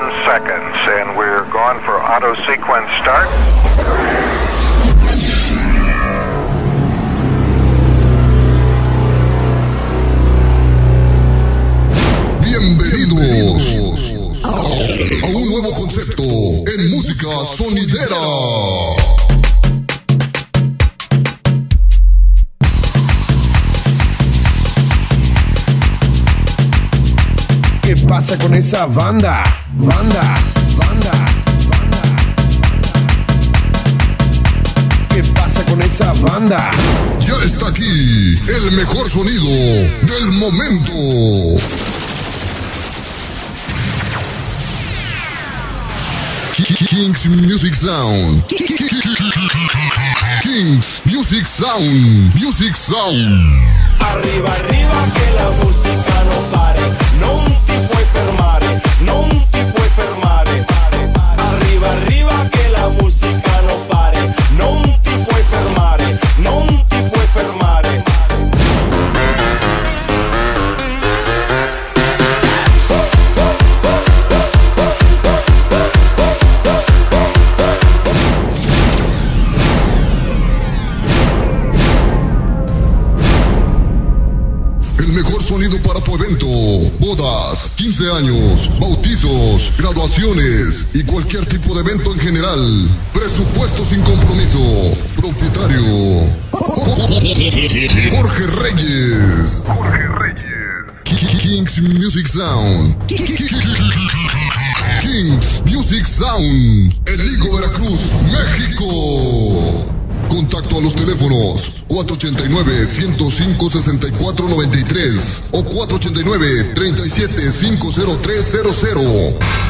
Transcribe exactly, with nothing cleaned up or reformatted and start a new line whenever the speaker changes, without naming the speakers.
ten seconds, and we're going for auto sequence start.
Bienvenidos a un nuevo concepto en música sonidera.
¿Qué pasa con esa banda? Banda, banda, banda. ¿Qué pasa con esa banda?
Ya está aquí el mejor sonido del momento. Kings Music Sound. Kings Music Sound. Music Sound.
Arriba, arriba, che la musica non pare, non ti puoi fermare, non ti puoi fermare. Arriva, arriva, che la musica non pare, non ti puoi fermare, non ti puoi fermare.
Sonido para tu evento, bodas, quince años, bautizos, graduaciones y cualquier tipo de evento en general. Presupuesto sin compromiso. Propietario Jorge Reyes.
Jorge Reyes.
Kings Music Sound. Kings Music Sound. El Ligo, Veracruz, México. Contacto a los teléfonos cuatro ocho nueve, uno cero cinco, seis cuatro nueve tres o cuatro ocho nueve, tres siete cinco cero tres cero cero.